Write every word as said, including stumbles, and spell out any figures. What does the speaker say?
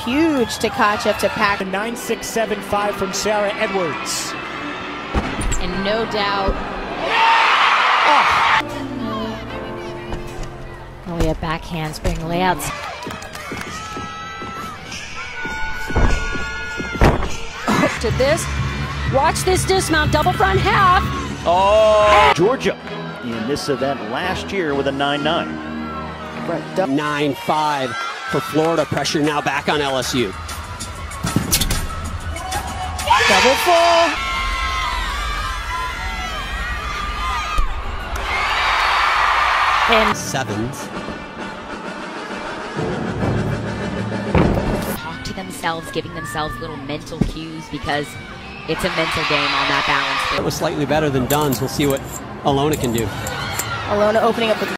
huge to catch up to Pack. nine six seven five from Sarah Edwards. And no doubt. Oh. Oh, we have back handspring layouts. To this. Watch this dismount, double front half. Oh! Georgia in this event last year with a nine nine. nine five for Florida. Pressure now back on L S U. Double full. And sevens. Talk to themselves, giving themselves little mental cues because it's a mental game on that balance. It was slightly better than Dunn's. We'll see what Alona can do. Alona opening up with